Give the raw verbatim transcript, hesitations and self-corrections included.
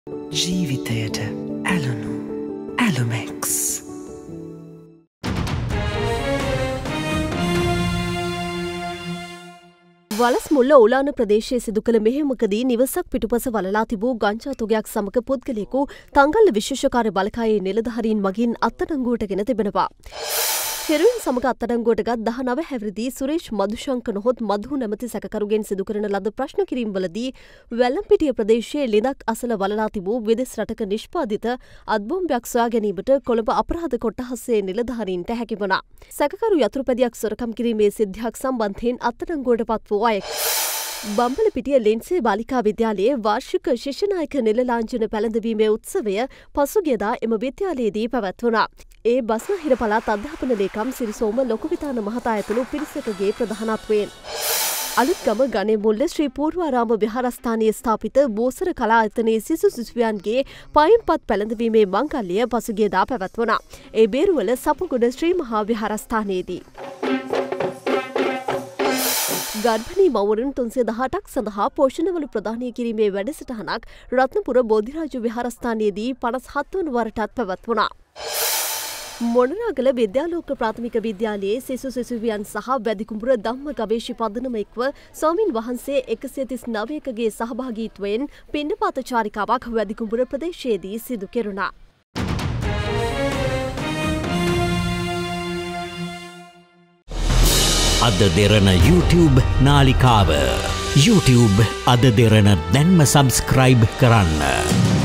ජීවිතයට ඇලුණු ඇලුමෙක්ස්. වලස් මුල්ල ඕලාන ප්‍රදේශයේ සිදු කළ මෙහෙයුමකදී නිවසක් පිටුපස වලලා තිබූ ගංජා තොගයක් සමග පුද්ගලයෙකු තංගල්ල විශේෂකාර්ය බලකායේ නිලධාරීන් මගින් අත්අඩංගුවට ගෙන තිබෙනවා. හෙරොයින් සමග අත්අඩංගුවට ගත් දහනව හැවිරිදි සුරේෂ් මදුශංක නොහොත් මධු නැමැති සැකකරුගෙන් සිදු කරන ලද ප්‍රශ්න කිරීම්වලදී වැල්ලම්පිටිය ප්‍රදේශයේ ලිඳක් අසල වලලා තිබූ විදෙස් රටක නිෂ්පාදිත අත්බෝම්බයක් සොයා ගැනීමට කොළඹ අපරාධ කොට්ටාසයේ නිලධාරීන්ට හැකි වුණා. සැකකරු යතුරුපැදියක් සොරකම් කිරීමේ සිද්ධියක් සම්බන්ධයෙන් අත්අඩංගුවට පත් වූ අයෙක්. බම්බලපිටිය ලෙන්සේ බාලිකා විද්‍යාලයේ වාර්ෂික ශිෂ්‍යනායක නිල ලාංඡන පැළඳවීමේ උත්සවය පසුගියදා එම විද්‍යාලයේදී පැවැත්වුණා. ඒ බස්නාහිර පළාත් අධ්‍යාපන ලේකම් සිරිසෝම ලොකුවිතාන මහතා ඇතුළු පිරිසකගේ ප්‍රධානත්වයෙන්. අලුත්ගම ගණේ මුල්ල ශ්‍රී පූර්වාරාම විහාරස්ථානයේ ස්ථාපිත බෝසර කලා ආයතනයේ සිසු සිසුවියන්ගේ පයින්පත් පැළඳවීමේ මංගල්‍යය පසුගියදා පැවැත්වුණා. ඒ බේරුවල සපුගොඩ ශ්‍රී මහා විහාරස්ථානයේදී. ගර්භණී මවුරුන් තුන්සිය දහඅටක් සඳහා පෝෂණවලු ප්‍රදානය කිරීමේ වැඩසටහනක් රත්නපුර බෝධිරාජ විහාරස්ථානයේදී පනස් හත් වන වරටත් පැවැත්වුණා. මොනරාගල විද්‍යාලෝක ප්‍රාථමික විද්‍යාලයේ සිසු සිසුවියන් සහ වැදිකුඹුර ධම්ම ගවේෂි පදනම එක්ව ස්වාමින් වහන්සේ එකසිය තිස් නවයකගේ සහභාගීත්වයෙන් පිණ්ඩපාත චාරිකාවක් වැදිකුඹුර ප්‍රදේශයේදී සිදු කෙරුණා. අද දෙරණ YouTube නාලිකාව YouTube අද දෙරණ දැන්ම සබස්ක්‍රයිබ් කරන්න.